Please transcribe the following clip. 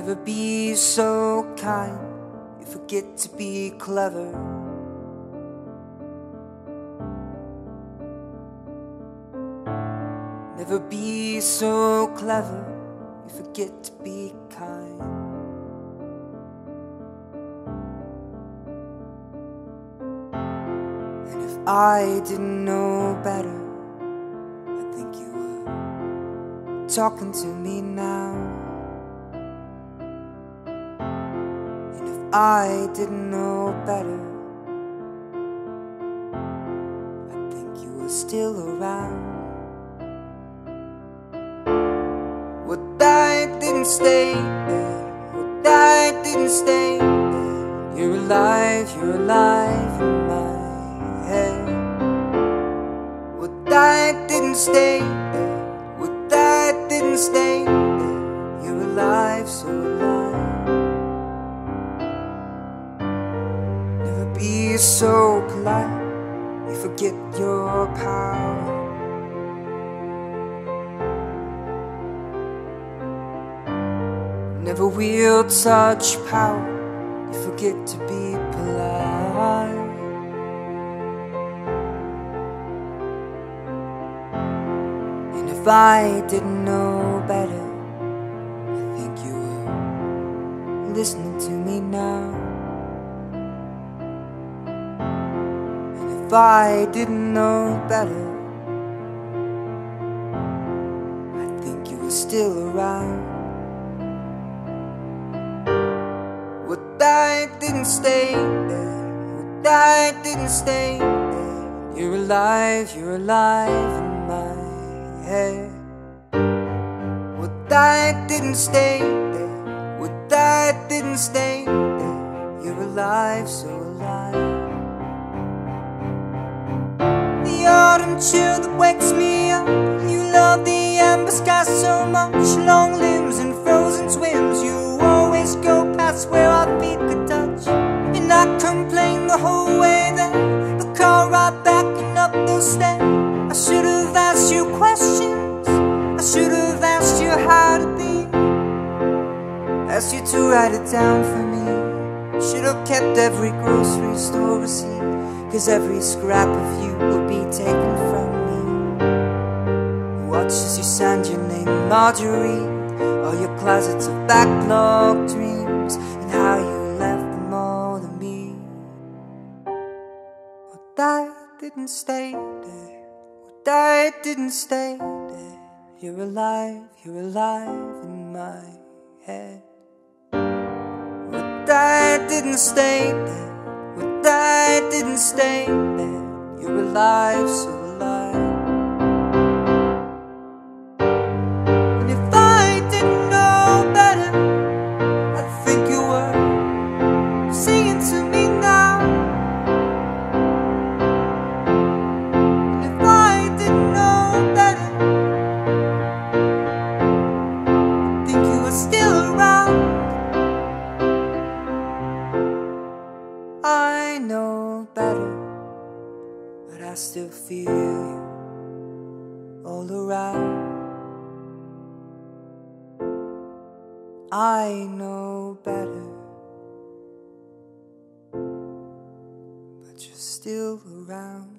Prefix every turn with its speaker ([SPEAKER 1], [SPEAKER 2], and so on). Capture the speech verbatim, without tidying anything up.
[SPEAKER 1] Never be so kind, you forget to be clever. Never be so clever, you forget to be kind. And if I didn't know better, I think you were talking to me now. And if I didn't know better, I think you were still around. What died didn't stay there, what died didn't stay there. You're alive, you're alive in my head. What died didn't stay there, what died didn't stay there. You're alive, so alive. Never be so polite, you forget your power. Never wield such power, you forget to be polite. And if I didn't know better, I think you were listening to me now. And if I didn't know better, I think you were still around. What died didn't stay there, what died didn't stay there. You're alive, you're alive in my head. What died didn't stay there, what died didn't stay there. You're alive, so alive. The autumn chill that wakes me up, you love the amber sky so much. Long limbs and frozen swims, you always go past where our feet could touch. And I complained the whole way there, the car ride backing up those stairs. I should have asked you questions, I should have asked you how to be, asked you to write it down for me. Should have kept every grocery store receipt, cause every scrap of you will be taken from me. Watch as you sign your name, Marjorie, all your closets of backlog dreams, and how you left them all to me. What died didn't stay there, what died didn't stay there. You're alive, you're alive in my head. What died didn't stay there, what died didn't stay there. You're alive, so alive. And if I didn't know better, I think you were singing to me now. And if I didn't know better, I think you were still around. I know better, but I still feel you all around. I know better, but you're still around.